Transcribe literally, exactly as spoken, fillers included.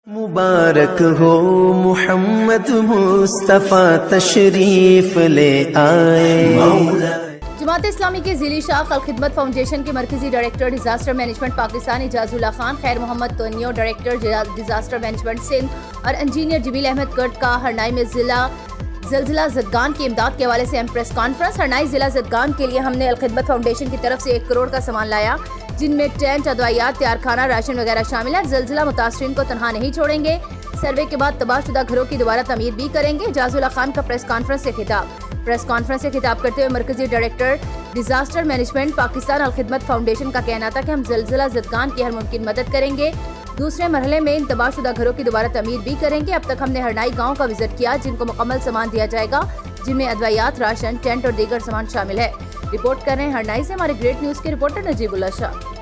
मुबारक हो मुहम्मद मुस्तफ़ा तशरीफ ले आए। जमात इस्लामी के ज़िली शाख अल खिदमत फाउंडेशन के मरकजी director disaster management Pakistan Ijazullah Khan, Khair Mohammad तोनियो डायरेक्टर डिजास्टर मैनेजमेंट सिंध और इंजीनियर जमील अहमद गर्द का हरनाई में जिला ज़लज़ला ज़दगान की इमदाद के हवाले से हम प्रेस कॉन्फ्रेंस। हरनाई जिला ज़दगान के लिए हमने अल खिदमत फाउंडेशन की तरफ से एक करोड़ का सामान लाया, जिनमें टेंट, अदवायात, तैयार खाना, राशन वगैरह शामिल है। ज़लज़ला मुतासरीन को तनहा नहीं छोड़ेंगे, सर्वे के बाद तबाहशुदा घरों की दोबारा तमीर भी करेंगे। इजाजुल्लाह खान का प्रेस कॉन्फ्रेंस से खिताब। प्रेस कॉन्फ्रेंस से खिताब करते हुए मरकजी director disaster management Pakistan Al Khidmat foundation का कहना था कि हम ज़लज़ला ज़दगान की हर मुमकिन मदद करेंगे। दूसरे मरहले में इन तबाहशुदा घरों की दोबारा तमीर भी करेंगे। अब तक हमने हरनाई गाँव का विजिट किया, जिनको मुकम्मल सामान दिया जाएगा, जिनमें अदवायात, राशन, टेंट और दीगर सामान शामिल है। रिपोर्ट कर रहे हैं हरनाई से हमारे ग्रेट न्यूज़ के रिपोर्टर नजीबुल्लाह शाह।